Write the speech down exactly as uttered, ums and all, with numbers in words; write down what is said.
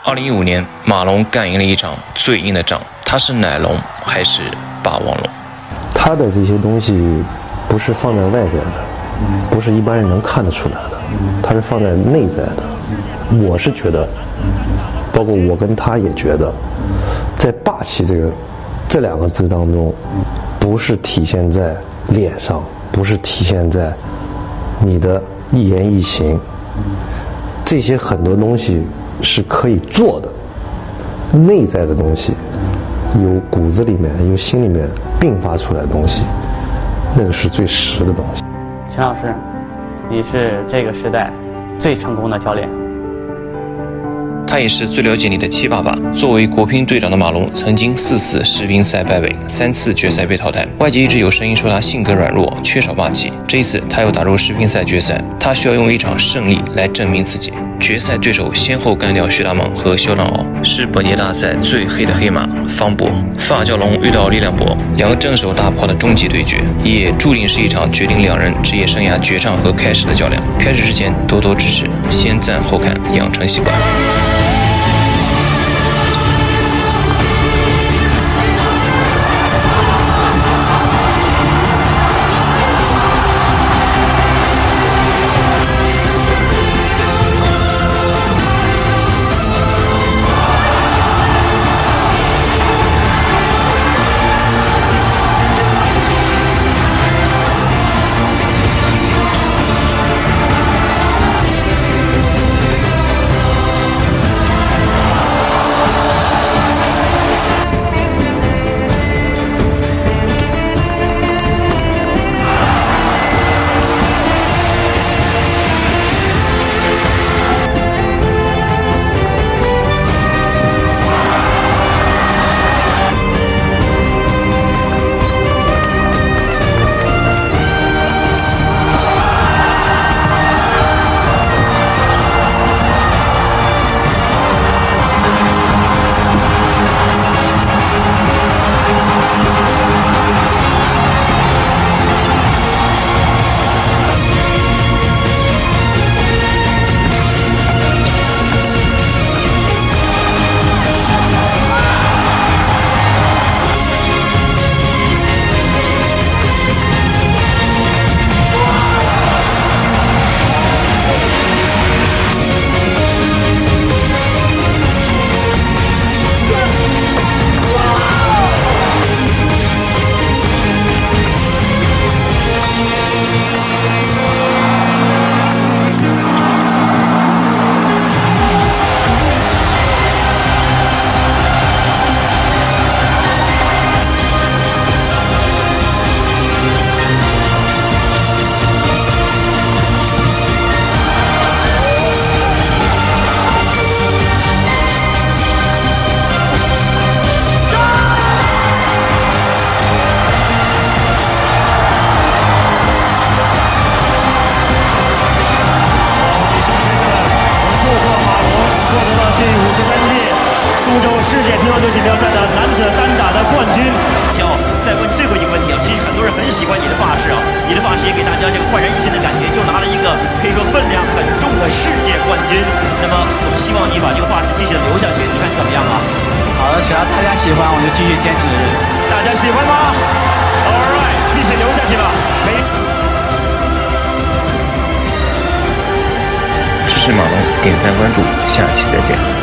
二零一五年，马龙干赢了一场最硬的仗，他是奶龙还是霸王龙？ 他的这些东西不是放在外在的，不是一般人能看得出来的，他是放在内在的。我是觉得，包括我跟他也觉得，在霸气这个这两个字当中，不是体现在脸上，不是体现在你的一言一行，这些很多东西是可以做的，内在的东西，由骨子里面、由心里面迸发出来的东西，那个是最实的东西。 陈老师，你是这个时代最成功的教练。 他也是最了解你的七爸爸。作为国乒队长的马龙，曾经四次世乒赛败北，三次决赛被淘汰。外界一直有声音说他性格软弱，缺少霸气。这一次，他又打入世乒赛决赛，他需要用一场胜利来证明自己。决赛对手先后干掉徐大猛和肖浪敖，是本届大赛最黑的黑马方博。发胶龙遇到力量博，两个正手大炮的终极对决，也注定是一场决定两人职业生涯绝唱和开始的较量。开始之前，多多支持，先赞后看，养成习惯。 世界乒乓球锦标赛的男子单打的冠军。骄傲。再问最后一个问题啊，其实很多人很喜欢你的发饰啊，你的发饰也给大家这个焕然一新的感觉，又拿了一个可以说分量很重的世界冠军。那么我们希望你把这个发饰继续留下去，你看怎么样啊？ 好的，只要大家喜欢，我就继续坚持。 大家喜欢吗 ？All right， 继续留下去吧。没。 支持马龙，点赞关注，下期再见。